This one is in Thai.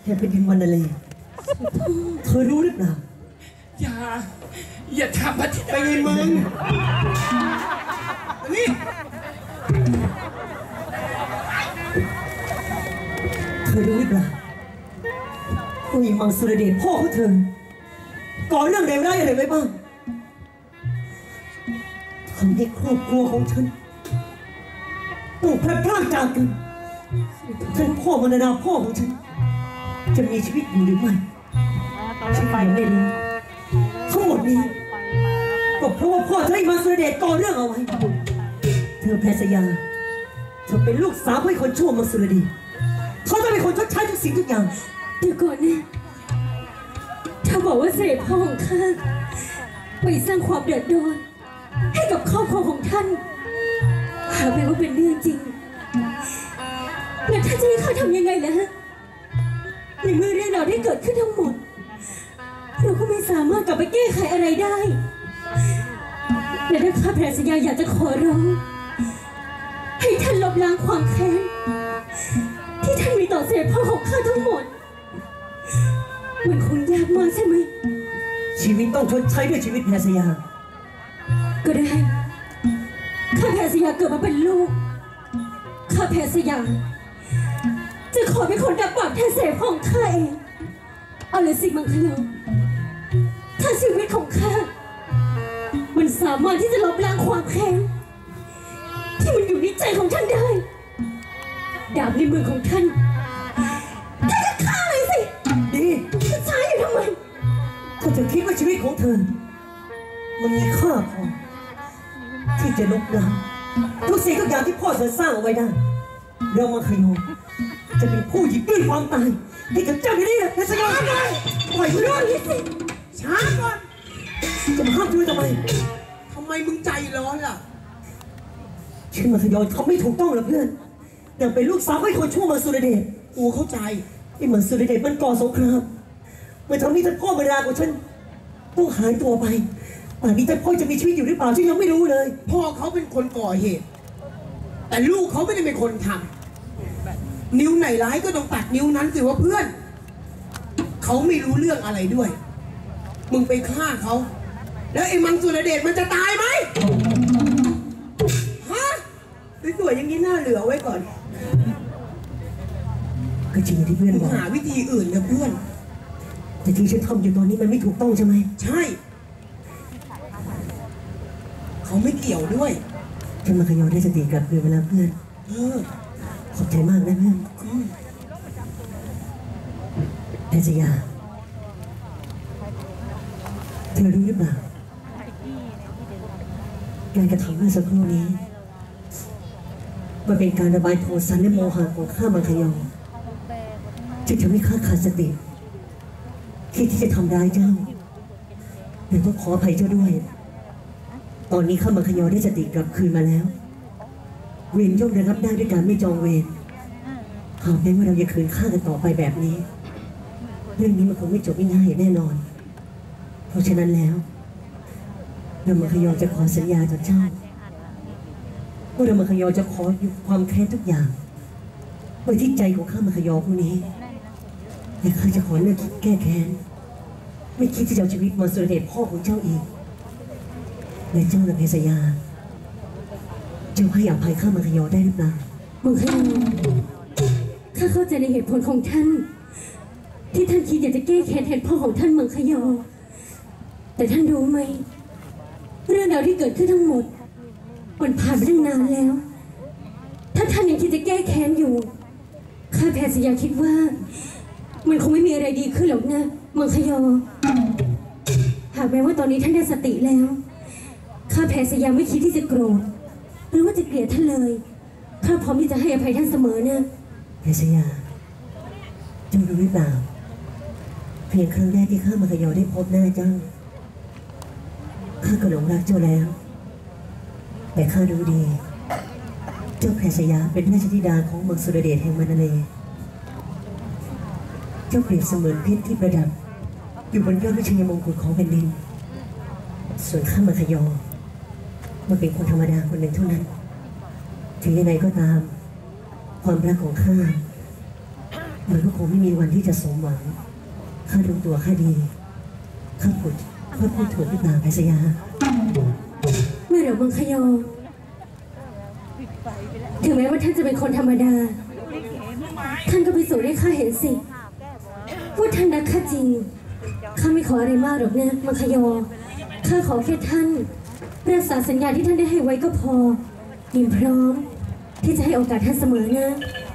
ห่แผ่นดินวันนาเลเธอรู้หรือเปล่าอย่าทำพัทิดาไปเลยมึงนี่เธอรู้หรือเปล่าผู้หญิงมังสุรเดชพ่อของเธอก่อเรื่องเลวร้ายอะไรไว้บ้างทำให้ครอบครัวของฉันต้องพลัดพรากจากกันท่านพ่อมรณาพ่อของฉันจะมีชีวิตอยู่หรือไม่ฉันยังไม่รู้ทั้งหมดนี้ก็เพราะว่าพ่อให้มังสุรเดชก่อเรื่องเอาไว้เธอแพรสยาเธอเป็นลูกสาวให้คนชั่วมังสุรเดชเขาจะเป็นคนชดใช้ทุกสิ่งทุกอย่างเดี๋ยวก่อนนะถ้าบอกว่าเสด็จพ่อของข้าไปสร้างความเดือดร้อนให้กับครอบครัวของท่านหากแม้ว่าเป็นเรื่องจริงแล้วท่านจะให้ข้าทำยังไงนะในเมื่อเรื่องราวที่เกิดขึ้นทั้งหมดเราก็ไม่สามารถกลับไปแก้ไขอะไรได้และถ้าข้าแพรสยาอยากจะขอร้องให้ท่านลบล้างความแค้นที่ท่านมีต่อเสด็จพ่อของข้าทั้งหมดมันคงยากมากใช่ไหมชีวิตต้องชดใช้ด้วยชีวิตแพรสยาก็ได้ข้าแพรสยาเกิดมาเป็นลูกข้าแพรสยาจะขอเป็นคนดับบาปแทนเสด็จพ่อของข้าเองเอาเลยสิมังคลาถ้าชีวิตของข้ามันสามารถที่จะลบล้างความแค้นที่มันอยู่ในใจของท่านได้ดาบในมือของท่านท่านจะฆ่าเลยสิดีจะใช้อยู่ทำไมถ้าจะคิดว่าชีวิตของเธอมันมีค่าพอที่จะลบล้างทุกสิ่งทุกอย่างที่พ่อเธอสร้างเอาไว้ได้เรามาขยมจะเป็นผู้หยิบยื่นความตายให้กับเจ้าอย่างนี้นะแพรสยาปล่อยกูด้วยช้าก่อนจะมาห้ามช่วยทำไมมึงใจร้อนล่ะชื่อมังคยอเขาไม่ถูกต้องหรอกเพื่อนอย่างเป็นลูกสาวให้คนชั่วมังสุรเดชกูเข้าใจไอ้มังสุรเดชมันก่อสงครามมันทำให้ท่านพ่อเวลาของฉันต้องหายตัวไปป่านนี้ท่านพ่อจะมีชีวิตอยู่หรือเปล่าฉันยังไม่รู้เลยพ่อเขาเป็นคนก่อเหตุแต่ลูกเขาไม่ได้เป็นคนทำนิ้วไหนร้ายก็ต้องตัดนิ้วนั้นสิว่าเพื่อนเขาไม่รู้เรื่องอะไรด้วยมึงไปฆ่าเขาแล้วไอ้มังสุรเดชมันจะตายไหมฮะสวยๆอย่างนี้น่าเหลือไว้ก่อนก็จริงที่เพื่อนบอกหาวิธีอื่นนะเพื่อนแต่ที่ฉันทำอยู่ตอนนี้มันไม่ถูกต้องใช่ไหมใช่เขาไม่เกี่ยวด้วยฉันมาขยอได้สติกลับคืนมาแล้วเพื่อนขอบใจมากนะเพื่อนแพรสยาเธอรู้หรือเปล่าการกระทำเมื่อสักครู่นี้มันเป็นการระบายโทสะและโมหะของข้ามังคยอจึงทำให้ข้าขาดสติคิดที่จะทำร้ายเจ้าแต่ก็ขออภัยเจ้าด้วยตอนนี้ข้ามังคยอได้สติกลับคืนมาแล้วเวรย่อมระงับได้ด้วยการไม่จองเวรหากแม้ว่าเราจะคืนฆ่ากันต่อไปแบบนี้เรื่องนี้มันคงไม่จบง่ายๆแน่นอนเพราะฉะนั้นแล้วเรามังคยอจะขอสัญญาจากเจ้าว่าเรามังคยอจะขอหยุดความแค้นทุกอย่างไว้ที่ใจของข้ามังคยอผู้นี้และข้าจะขอเลิกคิดแก้แค้นไม่คิดที่จะเอาชีวิตมังสุรเดชพ่อของเจ้าอีกและเจ้าและเพชรยาเจ้าให้อภัยข้ามังคยอได้หรือเปล่ามังคยอข้าเข้าใจในเหตุผลของท่านที่ท่านคิดอยากจะแก้แค้นแทนพ่อของท่านมังคยอแต่ท่านรู้ไหมเรื่องราวที่เกิดขึ้นทั้งหมดมันผ่านไปตั้งนานแล้วถ้าท่านยังคิดจะแก้แค้นอยู่ข้าแพรสยาคิดว่ามันคงไม่มีอะไรดีขึ้นหรอกนะมังคยอหากแม้ว่าตอนนี้ท่านได้สติแล้วข้าแพรสยาไม่คิดที่จะโกรธหรือว่าจะเกลียดท่านเลยข้าพร้อมที่จะให้อภัยท่านเสมอนะเพชรยาเจ้ารู้หรือเปล่าเพียงครั้งแรกที่ข้ามังคยอได้พบหน้าเจ้าข้าก็หลงรักเจ้าแล้วแต่ข้ารู้ดีเจ้าแพรสยาเป็นราชธิดาของมังสุรเดชแห่งมันนาเลเจ้าเปรียบเสมือนเพชรที่ประดับอยู่บนยอดวิชัยมงกุฎของแผ่นดินส่วนข้ามังคยอมันเป็นคนธรรมดาคนหนึ่งเท่านั้นถึงยังไงก็ตามความรักของข้ามันก็คงไม่มีวันที่จะสมหวังข้ารู้ตัวข้าดีข้าพูดถูกหรือเปล่าไพศยาเมื่อเรามังคยอถึงแม้ว่าท่านจะเป็นคนธรรมดา ท่านก็พิสูจน์ให้ข้าเห็นสิว่าท่านรักข้าจริงข้าไม่ขออะไรมากหรอกนะมังคยอข้าขอแค่ท่านรักษาสัญญาที่ท่านได้ให้ไว้ก็พอยินพร้อมที่จะให้โอกาสท่านเสมอนะ